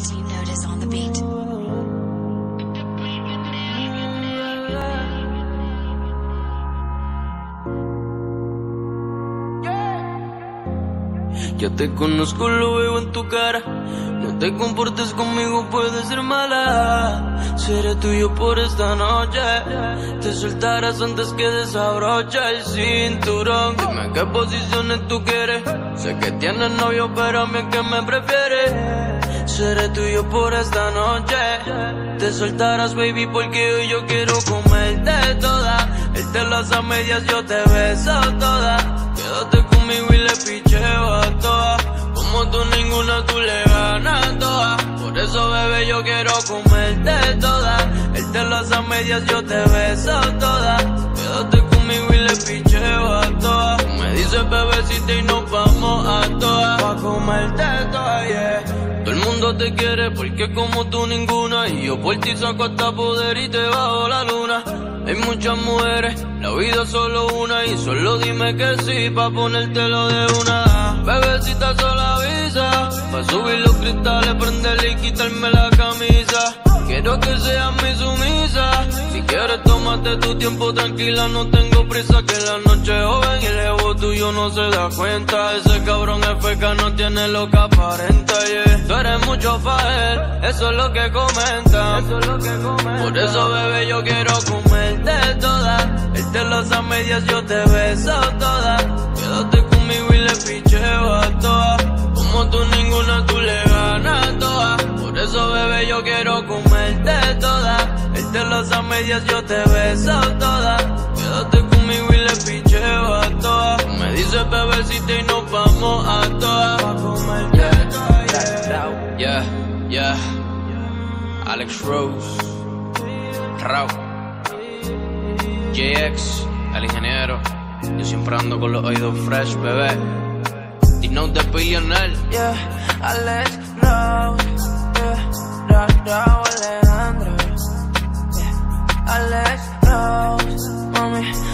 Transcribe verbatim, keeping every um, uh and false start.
Team Notice on the beat. Ya te conozco, lo veo en tu cara. No te comportes conmigo, puedes ser mala. Seré tuyo por esta noche. Te soltarás antes que desabroche el cinturón. Dime qué posiciones tú quieres. Sé que tienes novio, pero a mí es que me prefieres. Seré tuyo por esta noche. Te soltarás, baby, porque hoy yo quiero comerte toda. Él te las a medias, yo te beso toda. Quédate conmigo y le picheo a todas. Como tú ninguna, tú le ganas todas. Por eso, bebé, yo quiero comerte toda. Él te las a medias, yo te beso toda. Quédate conmigo y le picheo a todas. Tú me dices bebecita y nos vamos a todas. Pa' comerte toda, yeah. Todo el mundo te quiere porque como tú ninguna. Y yo por ti saco hasta poder y te bajo la luna. Hay muchas mujeres, la vida es solo una. Y solo dime que sí, pa' ponértelo de una. Bebecita sola avisa, pa' subir los cristales, prenderle y quitarme la camisa. Quiero que seas mi sumisa. Si quieres tómate tu tiempo tranquila, no tengo prisa. Que la noche es joven y el ego tuyo no se da cuenta. Ese cabrón F K no tiene lo que aparenta, yeah. Tú eres mucho pa' él, eso es lo que comentan. Eso es lo que comentan. Por eso, bebé, yo quiero comerte toda. Él te las a medias, yo te beso toda. Quédate conmigo y le picheo a todas. Como tú ninguna, tú le ganas todas. Por eso, bebé, yo quiero comerte toda. Él te las a medias, yo te beso toda. Quédate conmigo y le picheo a todas. Tú me dices bebecita y nos vamos a todas. Pa' comerte toda, yeah. Yeah, yeah. Alex Rose, Rau, J X, el ingeniero. Yo siempre ando con los oídos fresh, bebé. Y no te billionaire. Yeah, Alex Rose, yeah. Rau, Rau, Alejandro, yeah. Alex Rose, mami.